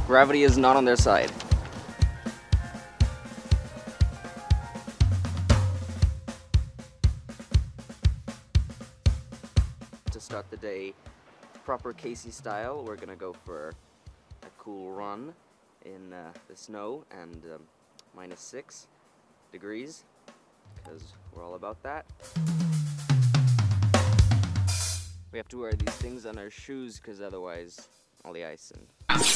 Gravity is not on their side. To start the day proper Casey style, we're gonna go for a cool run in the snow and -6 degrees, because we're all about that. We have to wear these things on our shoes because otherwise all the ice and...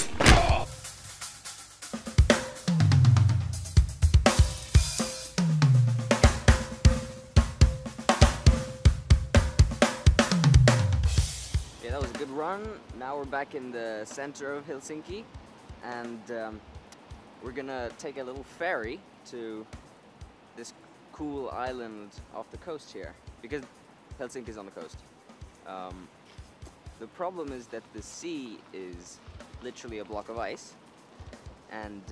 Yeah, that was a good run. Now we're back in the center of Helsinki, and we're gonna take a little ferry to this cool island off the coast here, because Helsinki is on the coast. The problem is that the sea is literally a block of ice, and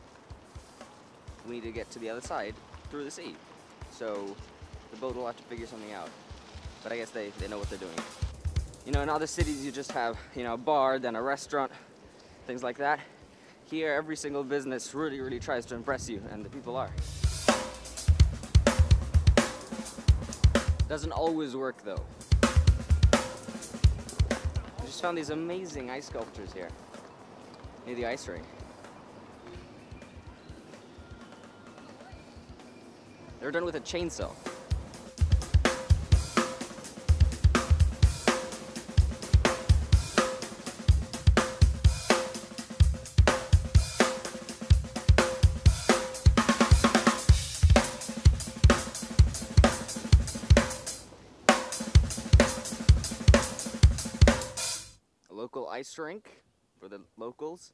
we need to get to the other side through the sea. So the boat will have to figure something out. But I guess they know what they're doing. You know, in other cities you just have, you know, a bar, then a restaurant, things like that. Here, every single business really tries to impress you, and the people are. Doesn't always work though. I just found these amazing ice sculptures here near the ice rink. They're done with a chainsaw. Local ice rink for the locals.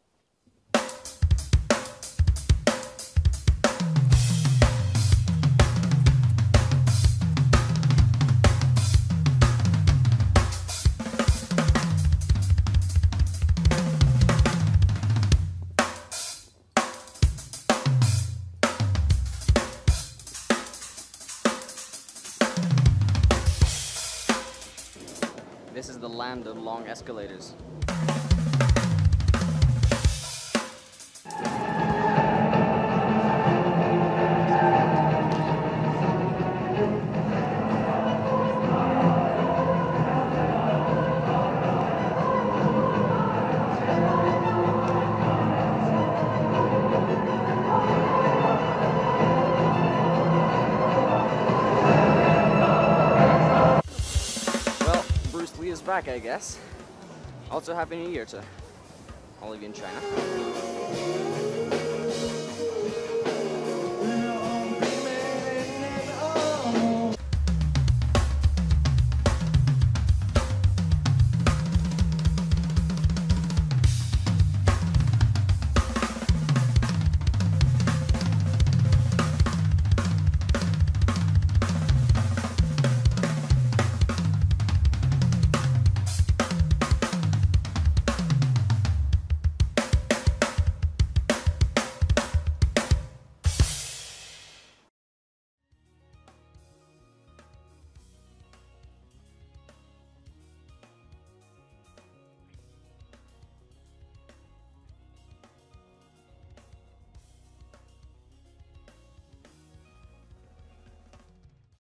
This is the land of long escalators. Is back, I guess. Also, Happy New Year to all of you in China.